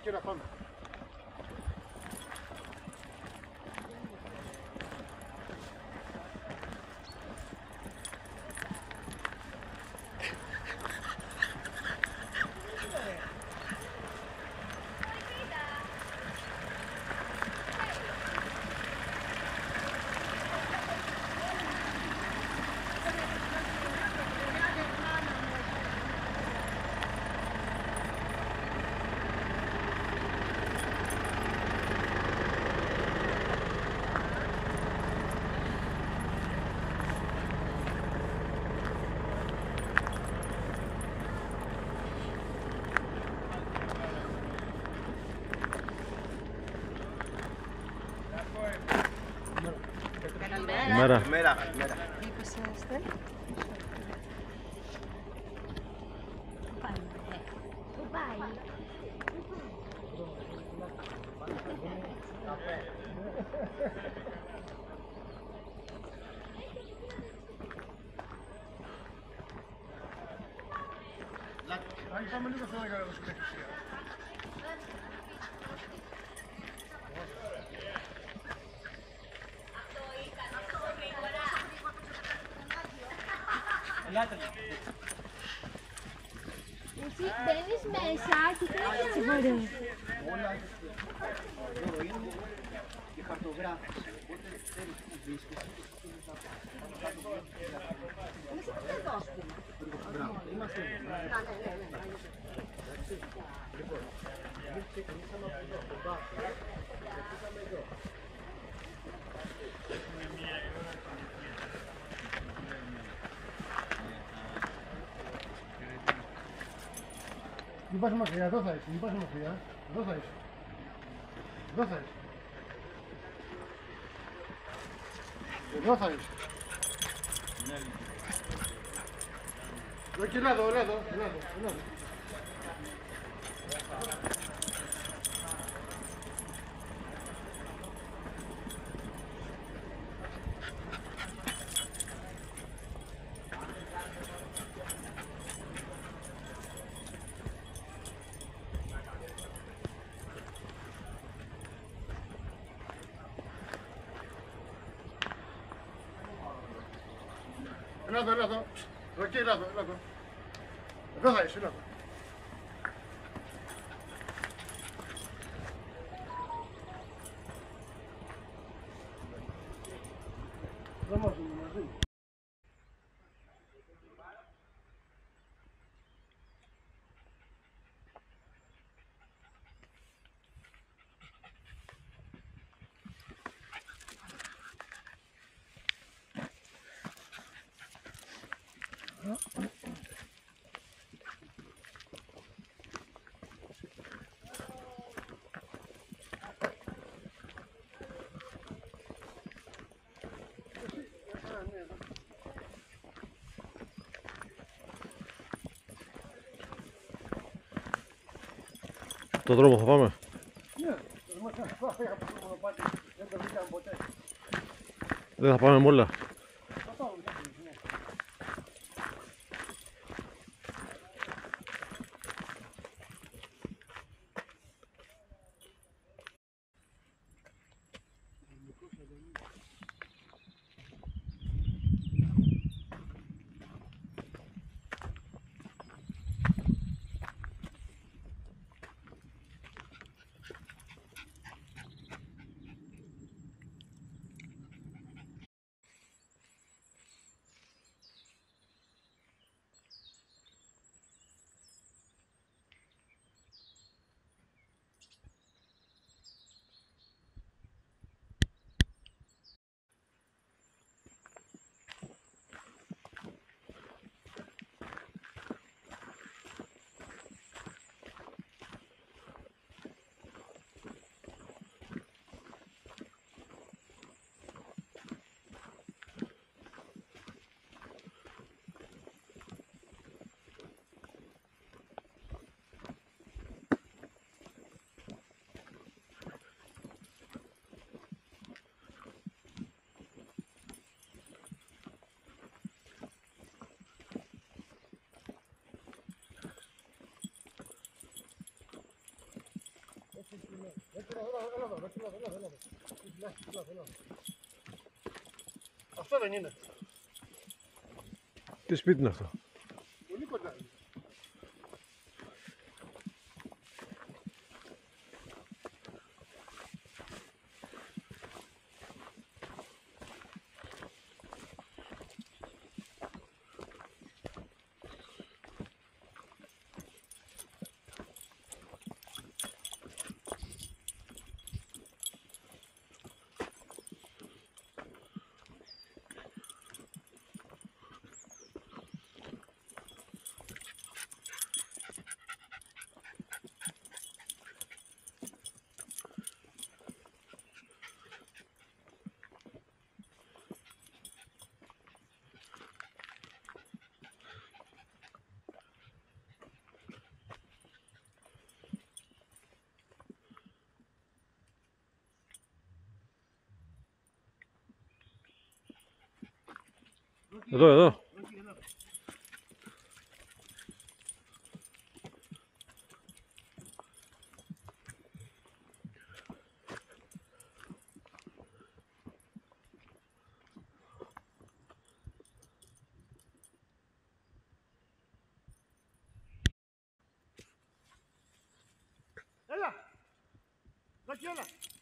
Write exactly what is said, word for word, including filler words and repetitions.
εκεί να πάμε. Καλημέρα. Καλημέρα. Μήπως είστε? Πού πάει? Πού πάει? Πάμε λίγο στο μεγάλο σκηνικό. Εσύ μπαίνεις μέσα και τρέχεις έτσι φορές. Όλα εδώ είναι και χαρτογράφηση. Οπότε θέλεις που βρίσκεσαι. Είμαστε εδώ, ας πούμε. Είμαστε εδώ. Λοιπόν, εμείς ξεκινήσαμε από εδώ, από μπάφο. Ξεκινήσαμε εδώ. Μην πας μακριά, εδώ θα είσαι, μην πας μακριά. Εδώ θα είσαι. Εδώ θα είσαι. Εδώ θα είσαι. Εδώ και έλα εδώ, έλα εδώ, έλα εδώ, έλα εδώ. Έλα εδώ, έλα εδώ. Εδώ και έλα εδώ, έλα εδώ. Εδώ θα είσαι, έλα εδώ. Εδώ μαζί, μαζί. Το δρόμο θα πάμε. Ναι, το μονοπάτι, δεν το βρήκαμε ποτέ. Δεν θα πάμε με όλα. Θα πάμε, ναι. έλα, έλα, έλα. Έλα, έλα, έλα. Αυτό δεν είναι. Τι σπίτι είναι αυτό? Πολύ κοντά είναι. Εδώ, εδώ. Έλα! Δάκη, έλα!